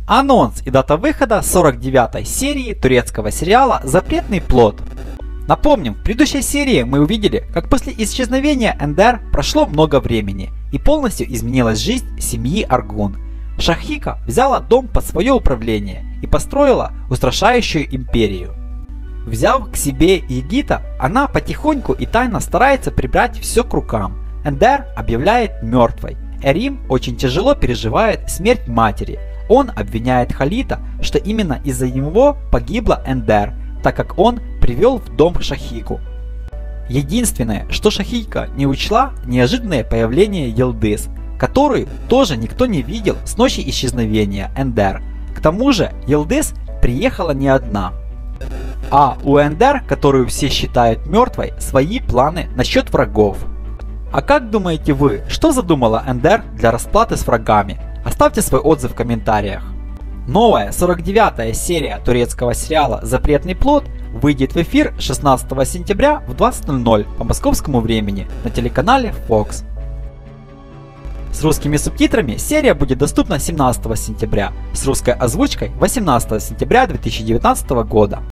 Анонс и дата выхода 49-й серии турецкого сериала «Запретный плод». Напомним, в предыдущей серии мы увидели, как после исчезновения Эндер прошло много времени и полностью изменилась жизнь семьи Аргун. Шахика взяла дом под свое управление и построила устрашающую империю. Взяв к себе Егита, она потихоньку и тайно старается прибрать все к рукам. Эндер объявляет мертвой. Эрим очень тяжело переживает смерть матери. Он обвиняет Халита, что именно из-за него погибла Эндер, так как он привел в дом Шахику. Единственное, что Шахика не учла, неожиданное появление Йылдыз, которую тоже никто не видел с ночи исчезновения Эндер. К тому же Йылдыз приехала не одна. А у Эндер, которую все считают мертвой, свои планы насчет врагов. А как думаете вы, что задумала Эндер для расплаты с врагами? Оставьте свой отзыв в комментариях. Новая 49-я серия турецкого сериала «Запретный плод» выйдет в эфир 16 сентября в 20:00 по московскому времени на телеканале Fox. С русскими субтитрами серия будет доступна 17 сентября, с русской озвучкой 18 сентября 2019 года.